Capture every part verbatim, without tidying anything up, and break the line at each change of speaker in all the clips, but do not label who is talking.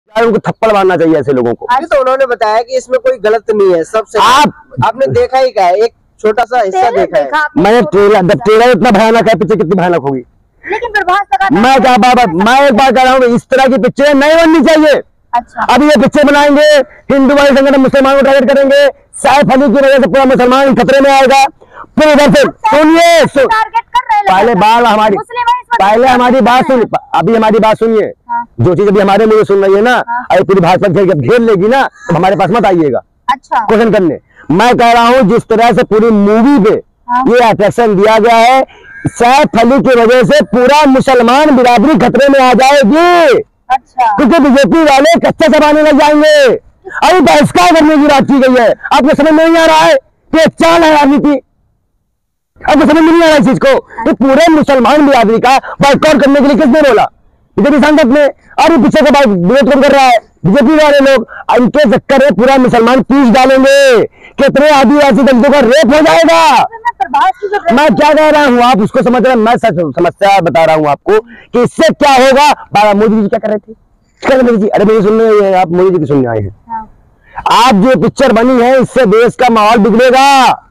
उनको थप्पड़ मारना चाहिए ऐसे लोगों को।
अभी तो उन्होंने बताया कि इसमें कोई गलत नहीं है, सबसे
आप
आपने देखा ही क्या है, एक छोटा सा हिस्सा देखा है।
मैंने ट्रेलर, जब ट्रेलर इतना भयानक है, पिक्चर कितनी भयानक होगी।
लेकिन प्रभास लगा
मैं क्या बाबा मैं एक बात कह रहा हूँ, इस तरह की पिक्चरें नहीं बननी चाहिए।
अच्छा,
अब ये पिक्चर बनाएंगे, हिंदू वाले संगठन मुसलमानों को टारगेट करेंगे, सैफ अली की वजह से पूरा मुसलमान खतरे में आएगा। फिर इधर से सुनिए,
टारगेट कर रहे हैं
पहले बात हमारी पहले हमारी बात सुन अभी हमारी बात सुनिए। जो चीज अभी हमारे मुझे सुन रही है ना, अभी पूरी भाजपा घेर घेर लेगी ना, तो हमारे पास मत आइएगा
अच्छा
क्वेश्चन करने। मैं कह रहा हूँ जिस तरह से पूरी मूवी पे ये अट्रैक्शन दिया गया है, सैफ अली की वजह से पूरा मुसलमान बिरादरी खतरे में आ जाएगी।
अच्छा,
क्योंकि बीजेपी वाले कच्चा चबाने लग जाएंगे। अभी बहिष्कार करने की बात की गई है, आपको समझ नहीं आ रहा है कि एक चाल है राजनीति, आपको समझ नहीं आ रहा है इस चीज को। ये पूरे मुसलमान बिरादरी का बाइकआउट करने के लिए किसने बोला? बीजेपी सांसद ने। और ये पीछे का विरोध कौन कर रहा है? बीजेपी वाले लोग। इनके चक्कर में पूरा मुसलमान पीस डालेंगे, कितने आदिवासी दलितों का रेप हो जाएगा। मैं क्या कह रहा हूँ आप उसको समझ रहे हैं, मैं सच समस्या बता रहा हूँ आपको कि इससे क्या होगा। बाबा मोदी जी क्या कर रहे थे? क्या मोदी जी, अरे मेरी सुनने आप मोदी जी की सुनने आए हैं। आज जो पिक्चर बनी है इससे देश का माहौल बिगड़ेगा,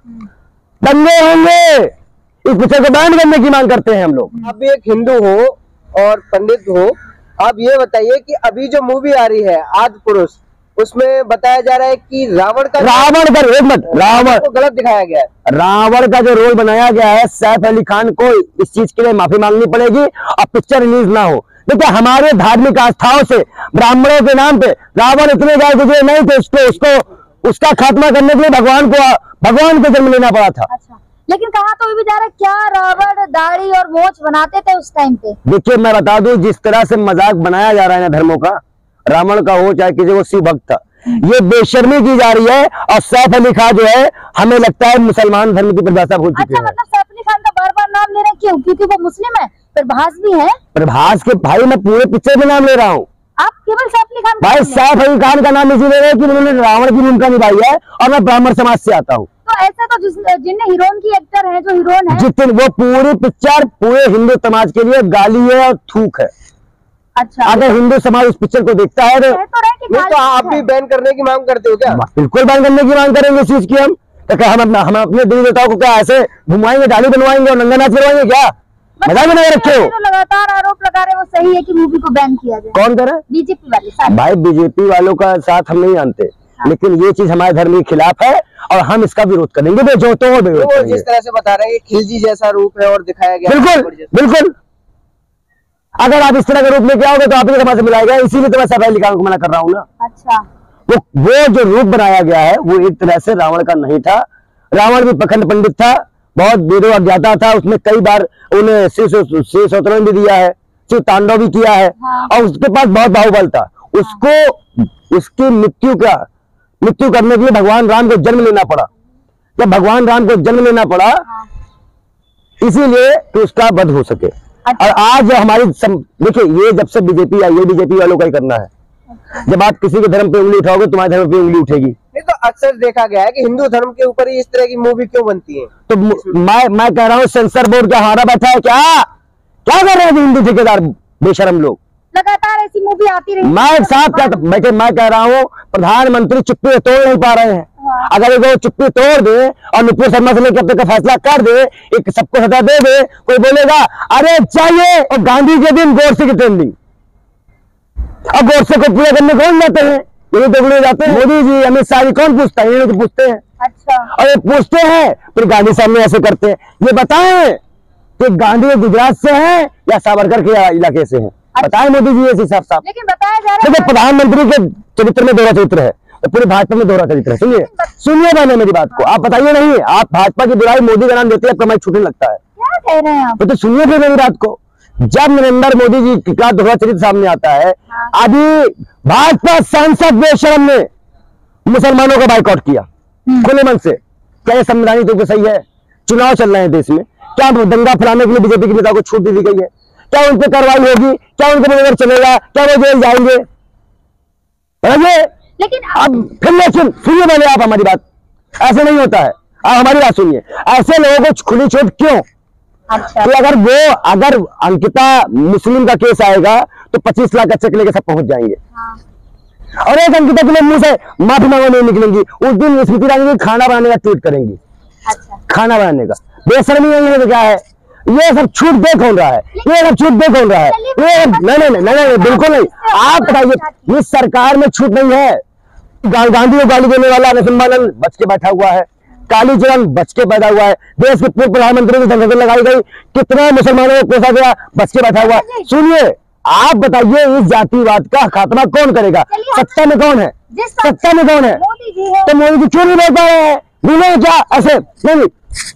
दंगे होंगे। इस पिक्चर को बैन करने की मांग करते हैं हम लोग।
आप भी एक हिंदू हो और पंडित हो, आप ये बताइए कि अभी जो मूवी आ रही है आदि पुरुष, उसमें बताया जा रहा है कि रावण का
रावण का एक मिनट रावण
को गलत दिखाया गया है।
रावण का जो रोल बनाया गया है, सैफ अली खान को इस चीज के लिए माफी मांगनी पड़ेगी और पिक्चर रिलीज ना हो। देखिए हमारे धार्मिक आस्थाओं से ब्राह्मणों के नाम पे रावण इतने गाय गुजरे नहीं थे, उसको उसको उसका खात्मा करने के लिए भगवान को भगवान को जन्म लेना पड़ा था।
अच्छा, लेकिन कहा तो भी जा रहा है क्या रावण दाढ़ी और मोछ बनाते थे उस टाइम पे?
देखिए मैं बता दूं, जिस तरह से मजाक बनाया जा रहा है ना धर्मों का, रावण का हो चाहे किसी को शिव भक्त था, ये बेशर्मी की जा रही है। और सैफ अली खान जो है, हमें लगता है मुसलमान धर्म की परिभाषा भूल चुके
अच्छा,
हैं।
मतलब सैफ अली खान का बार बार नाम ले रहे हैं क्यों? क्योंकि वो मुस्लिम है, प्रभास भी है।
प्रभास के भाई मैं पूरे पिक्चर में नाम ले रहा हूँ।
आप केवल सैफ अली खान
भाई सैफ अली खान का नाम इसी ले रहे हैं कि उन्होंने रावण की भूमिका निभाई है और मैं ब्राह्मण समाज से आता हूँ।
तो ऐसा तो जिस जिनने हीरोइन की एक्टर है, जो हीरोइन है,
जितने वो पूरी पिक्चर पूरे हिंदू समाज के लिए गाली है और थूक है।
अच्छा,
अगर हिंदू समाज उस पिक्चर को देखता है तो,
तो,
तो आप भी बैन करने की मांग करते हो क्या?
बिल्कुल बैन करने की मांग करेंगे इस चीज की। हम तो हम अपना हम अपने देवी देवताओं को क्या ऐसे घुमाएंगे, डाली बनवाएंगे और नंगा नाच करवाएंगे क्या? मजाक बना रखे हो?
तो लगातार आरोप लगा रहे वो सही है कि मूवी को बैन किया जाए।
कौन करे?
बीजेपी वाले।
भाई बीजेपी वालों का साथ हम नहीं जानते, लेकिन ये चीज हमारे धर्म के खिलाफ है और हम इसका विरोध करेंगे। जो तो
वो जिस तरह से बता रहे हैं खिलजी जैसा रूप है और दिखाया गया,
बिल्कुल बिल्कुल। अगर आप इस तरह का रूप लेके आओगे तो आप ही समाज से मिलाएगा, इसीलिए तो मैं सैफ अली खान को मना कर रहा हूँ ना।
अच्छा,
वो वो जो रूप बनाया गया है वो एक तरह से रावण का नहीं था। रावण भी पखंड पंडित था, बहुत वेदों अज्ञाता था। उसने कई बार उन्हें शिव शिव स्तोत्रम भी दिया है, शिव तांडव भी किया है। हाँ। और उसके पास बहुत बाहुबल था। उसको उसकी मृत्यु का मृत्यु करने के लिए भगवान राम को जन्म लेना पड़ा। जब भगवान राम को जन्म लेना पड़ा, हाँ। इसीलिए कि उसका वध हो सके। अच्छा। और आज हमारी देखिए, ये जब से बीजेपी आई है, बीजेपी वालों का ही करना है। अच्छा। जब आप किसी के धर्म पे उंगली उठाओगे, तुम्हारे धर्म पे उंगली उठेगी।
नहीं तो अक्सर देखा गया है कि हिंदू धर्म के ऊपर ही इस तरह की मूवी क्यों बनती है?
तो मैं मैं कह रहा हूँ सेंसर बोर्ड का हमारा बैठा है क्या? क्या कर रहे हैं हिंदू ठेकेदार बेशरम लोग?
लगातार ऐसी मूवी आती रही।
मैं साहब क्या बैठे मैं कह रहा हूँ, प्रधानमंत्री चुप्पी तोड़ नहीं पा रहे हैं। हाँ। अगर वो चुप्पी तोड़ दे और नुपुर शर्मा से लेकर अब तक का फैसला कर दे, एक सबको सजा दे दे, कोई बोलेगा अरे चाहिए। और गांधी के दिन गोडसे की ट्रेंडिंग, और गोडसे को पूरा करने कौन जाते हैं? यही तो जाते हैं। मोदी जी, अमित शाह जी कौन पूछता है? ये तो पूछते हैं। अच्छा, और ये पूछते हैं फिर गांधी सामने ऐसे करते हैं। ये बताएं कि गांधी गुजरात से हैं या सावरकर के इलाके से हैं? अच्छा। बताएं मोदी जी ऐसे साफ साफ।
लेकिन बताया जा रहा है
प्रधानमंत्री के चरित्र में दोहरा चरित्र है, तो पूरे भाजपा में दोहरा चरित्र है। सुनिए सुनिए मैंने मेरी बात को, आप बताइए नहीं, आप भाजपा की बुराई मोदी का नाम देते हैं, आपका माइक छूटने लगता है।
क्या कह रहे हैं आप?
तो सुनिए फिर मेरी बात को। जब नरेंद्र मोदी जी का दोहरा चरित्र सामने आता है, अभी भाजपा सांसद बेशरम ने मुसलमानों का बाइकआउट किया खुले मन से। क्या ये संवैधानिक रूप से सही है? चुनाव चल रहे हैं देश में, क्या दंगा फैलाने के लिए बीजेपी के नेता को छूट दे दी गई है? क्या उन पर कार्रवाई होगी? क्या उनके नजर चलेगा? क्या वो जेल जाएंगे?
लेकिन
अब फिर लेकिन सुनिए पहले आप हमारी बात, ऐसे नहीं होता है। आप हमारी बात सुनिए, ऐसे लोगों को खुली छूट क्यों? अच्छा। तो अगर वो अगर अंकिता मुस्लिम का केस आएगा तो पच्चीस लाख अच्छे के लेके सब पहुंच जाएंगे। हाँ। और एक अंकिता के लिए मुंह से माफी मांगो नहीं निकलेंगी, उस दिन स्मृति ईरानी की खाना बनाने का ट्वीट करेंगी।
अच्छा। खाना
बनाने का बेशर्मी नहीं है तो क्या है? ये सब छूट दे कौन रहा है? ये सब छूट दे कौन रहा है? ये नहीं नहीं नहीं नहीं बिल्कुल नहीं। आप बताइए, इस सरकार में छूट नहीं है। गांधी को गाली देने वाला नरसिम्हानंद बच के बैठा हुआ है, कालीचरण बच के बैठा हुआ है, देश के पूर्व प्रधानमंत्री की संसद लगाई गई, कितने मुसलमानों को कोसा गया, बच के बैठा हुआ है। सुनिए, आप बताइए इस जातिवाद का खात्मा कौन करेगा? सत्ता में कौन है? सत्ता में कौन है? तो मोदी जी क्यों नहीं बोल पा रहे हैं? गूंगे क्या ऐसे? नहीं,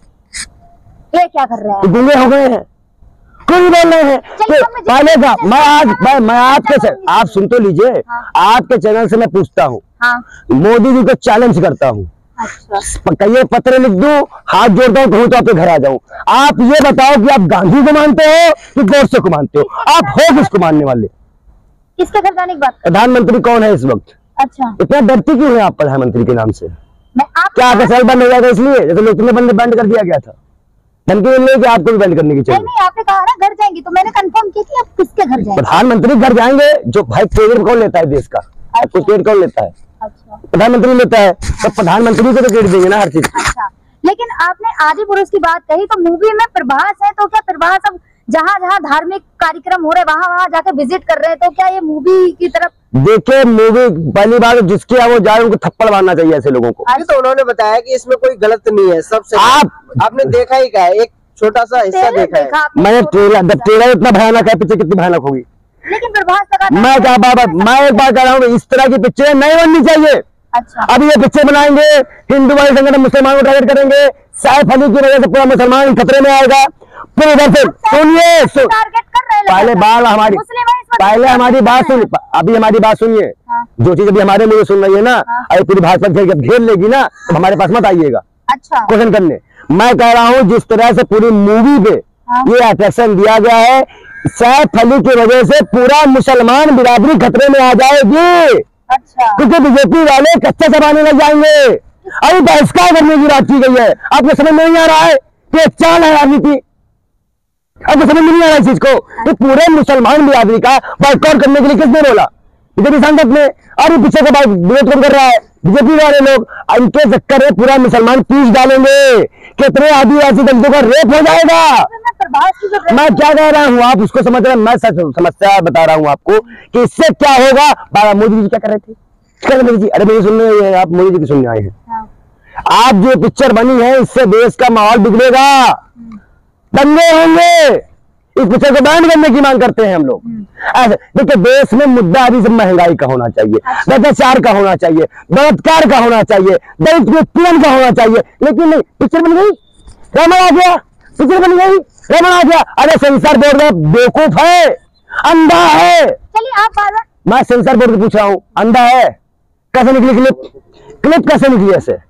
ये क्या कर रहे हैं?
गूंगे हो गए हैं, क्यों नहीं बोल रहे हैं? पहले का मैं आज मैं, मैं आपके आप सुन तो लीजिए, आपके चैनल से मैं पूछता हूँ, मोदी जी को चैलेंज करता हूँ, कहिए पत्र लिख दूं, हाथ जोड़ता हूँ, कहूँ तो आपके घर आ जाऊं। आप ये बताओ कि आप गांधी को मानते हो कि गोडसे को मानते हो? आप हो किसको मानने वाले?
किसके घर जाने की बात?
प्रधानमंत्री कौन है इस वक्त?
अच्छा,
इतना डरती क्यों है आप प्रधानमंत्री के नाम से?
मैं आप
क्या आपका सेल बंद हो जाएगा इसलिए? जैसे लोकसभा बंद बैंड कर दिया गया था, धमकी मिल रही कि आपको भी बैंड करने की चाहिए।
नहीं, आपने कहा ना घर जाएंगे, तो मैंने कंफर्म किया कि आप किसके घर जाएंगे?
प्रधानमंत्री घर जाएंगे। जो भाई क्रेडिट कौन लेता है देश का? आपको क्रेडिट कौन लेता है?
अच्छा,
प्रधानमंत्री लेता है, तो प्रधानमंत्री को तो क्रेडिट देंगे ना हर चीज।
अच्छा, लेकिन आपने आदि पुरुष की बात कही, तो मूवी में प्रभास है, तो क्या प्रभास अब जहाँ जहाँ धार्मिक कार्यक्रम हो रहे वहाँ वहाँ जाके विजिट कर रहे हैं, तो क्या ये मूवी की तरफ?
देखिए, मूवी पहली बार जिसके यहाँ वो जाए उनको थप्पड़ मारना चाहिए ऐसे लोगों को।
अभी तो उन्होंने बताया कि इसमें कोई गलत नहीं है, सब सही।
आप
आपने देखा ही क्या है? एक छोटा सा हिस्सा देखा है।
मैंने ट्रेलर, जब ट्रेलर इतना भयानक है, पीछे कितनी भयानक होगी।
लेकिन प्रभास लगा,
मैं क्या बाबा मैं एक बात कह रहा हूँ, इस तरह की पिक्चरें नहीं बननी चाहिए।
अच्छा,
अब ये पिक्चर बनाएंगे, हिंदू वाले संगठन मुसलमानों को टारगेट करेंगे, सैफ अली की वजह से पूरा मुसलमान खतरे में आएगा। फिर इधर से सुनिए,
टारगेट कर रहे हैं
पहले बात हमारी पहले हमारी बात सुनिए, अभी हमारी बात सुनिए। जो चीज अभी हमारे मुझे सुन रही है ना, अभी पूरी भाजपा घेर घेर लेगी ना, तो हमारे पास मत आइएगा
अच्छा
क्वेश्चन करने। मैं कह रहा हूँ जिस तरह से पूरी मूवी पे ये अट्रैक्शन दिया गया है, सैफ अली की वजह से पूरा मुसलमान बिरादरी खतरे में आ जाएगी।
अच्छा,
क्योंकि बीजेपी वाले कच्चा चबाने लग जाएंगे। अभी बहिष्कार करने की बात की गई है, आपको समझ में नहीं आ रहा है कि एक चाल है राजनीति? आपको समझ में नहीं आ रहा है इस चीज को? ये पूरे मुसलमान बिरादरी का बाइकआउट करने के लिए किसने बोला? बीजेपी सांसद ने। और ये पीछे का विरोध कौन कर रहा है? बीजेपी वाले लोग। इनके चक्कर में पूरा मुसलमान पीस डालेंगे, कितने आदिवासी दलितों का रेप हो जाएगा। मैं क्या कह रहा हूँ आप उसको समझ रहे हैं, मैं सच समस्या बता रहा हूँ आपको कि इससे क्या होगा। बाबा मोदी जी क्या कर रहे थे? क्या कर रहे जी? अरे मेरी सुन रहे हैं आप, मोदी जी की सुनने आए हैं आप। जो पिक्चर बनी है इससे देश का माहौल बिगड़ेगा, दंगे होंगे। इस पिक्चर को बैन करने की मांग करते हैं हम लोग। ऐसे देखिए, देश में मुद्दा अभी से महंगाई का होना चाहिए, भ्रष्टाचार का होना चाहिए, बलात्कार का होना चाहिए, दलित उत्पीड़न का होना चाहिए, लेकिन नहीं। पिक्चर बन गई, रमन आ गया, पिक्चर बन गई, रमन आ गया। अरे सेंसर बोर्ड में बेवकूफ है, अंधा है।
चलिए आप बार
मैं सेंसर बोर्ड से पूछ रहा हूँ, अंधा है? कैसे निकली क्लिप? क्लिप कैसे निकली ऐसे?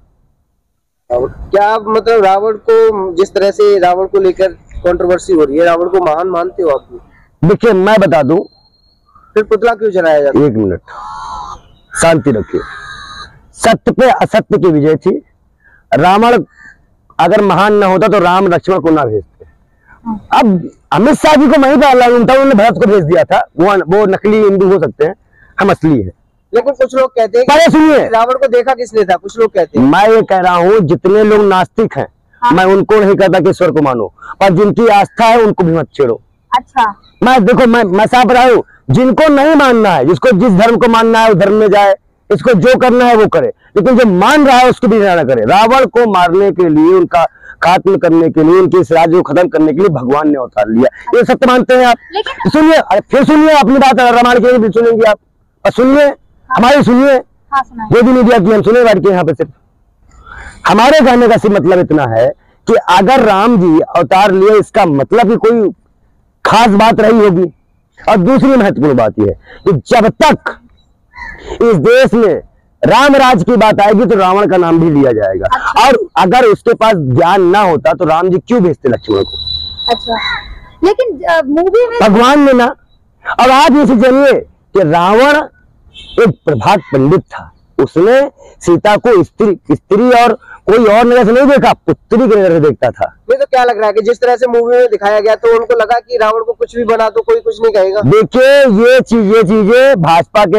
क्या आप मतलब रावण को, जिस तरह से रावण को लेकर कंट्रोवर्सी हो रही है, रावण को महान मानते हो आप?
देखिए मैं बता दूं,
फिर पुतला क्यों जलाया जाता है?
एक मिनट शांति रखिए। सत्य पे असत्य की विजय थी। रावण अगर महान न होता तो राम लक्ष्मण को ना भेजते। अब अमित शाह जी को मैं ही डाला उनका, उन्होंने भरत को भेज दिया था। वो वो नकली हिंदू हो सकते हैं, हम असली है।
लेकिन कुछ लोग कहते हैं
पहले सुनिए,
रावण को देखा किसने था? कुछ लोग कहते हैं।
मैं ये कह रहा हूँ जितने लोग नास्तिक हैं, हाँ। मैं उनको नहीं कहता कि ईश्वर को मानो, पर जिनकी आस्था है उनको भी मत छेड़ो।
अच्छा,
मैं देखो मैं मैं साफ रहा हूँ, जिनको नहीं मानना है, जिसको जिस धर्म को मानना है उस धर्म में जाए, इसको जो करना है वो करे, लेकिन जो मान रहा है उसको भी ना करे। रावण को मारने के लिए, उनका खात्मा करने के लिए, उनके इस राज्य को खत्म करने के लिए भगवान ने अवतार लिया। ये सत्य मानते हैं आप? सुनिए, अरे फिर सुनिए अपनी बात, रामायण की भी सुनेंगे आप, और सुनिए हमारी सुनिए, जो भी मीडिया की हम सुने बैठ के यहाँ पे। सिर्फ हमारे कहने का सिर्फ मतलब इतना है कि अगर राम जी अवतार लिए, इसका मतलब कि कोई खास बात रही होगी। और दूसरी महत्वपूर्ण बात यह है कि जब तक इस देश में राम राज की बात आएगी तो रावण का नाम भी लिया जाएगा। अच्छा। और अगर उसके पास ज्ञान ना होता तो राम जी क्यों भेजते लक्ष्मण को? अच्छा,
लेकिन मूवी में
भगवान ने ना। अब आप ये जानिए कि रावण एक प्रभात पंडित था, उसने सीता को स्त्री स्त्री और कोई और नजर से नहीं देखा, पुत्री की नजर से देखता था।
ये तो क्या लग रहा है कि जिस तरह से मूवी में दिखाया गया तो उनको लगा कि रावण को कुछ भी बना तो कोई कुछ नहीं कहेगा।
देखिए ये चीज ये चीजें भाजपा के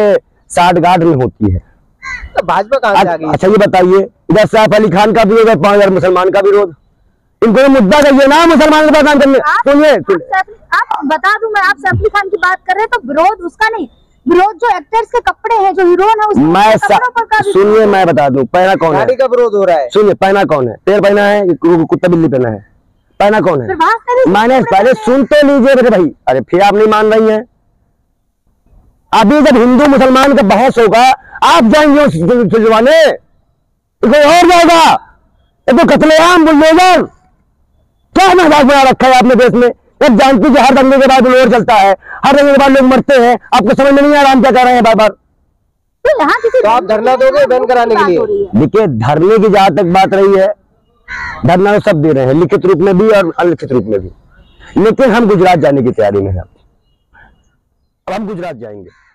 साठ गांठ में होती है।
तो भाजपा कहाँ से आ गई?
अच्छा ये बताइए, इधर सैफ अली खान का विरोध है, पांच हजार मुसलमान का विरोध, इनको मुद्दा कहिए ना मुसलमान के बदनाम करने। सुनिए
आप बता दूं, मैं आप सैफ अली खान की बात कर रहे हैं तो विरोध उसका नहीं, विरोध जो एक्टर्स के कपड़े हैं, जो हीरोइन है उसके
मैं
कपड़ों पर का
सुनिए मैं बता दूं, पहना कौन है?
गाड़ी का विरोध हो रहा है।
सुनिए पहना कौन है? पेड़ पहना है, कुत्ता बिल्ली पहना है, पहना कौन है? मैंने पहले सुन तो लीजिए मेरे भाई। अरे फिर आप नहीं मान रही हैं। अभी जब हिंदू मुसलमान का बहस होगा आप जाएंगे सिलवाने, कोई और जाएगा? ये तो कत्लेआम बुलडोजर, क्या मजाक बना रखा है आपने देश में? जब जानती कि हर दंगे के बाद बुलडोजर चलता है, हर दंगे के बाद लोग मरते हैं, आपको समझ में नहीं आ रहा हम क्या कर रहे हैं बार बार?
तो यहाँ किसी
तो आप धरना दोगे बैन कराने के लिए?
देखिए धरने की जहां तक बात रही है, धरना तो सब दे रहे हैं, लिखित रूप में भी और अलिखित रूप में भी, लेकिन हम गुजरात जाने की तैयारी में हैं। अब हम गुजरात जाएंगे।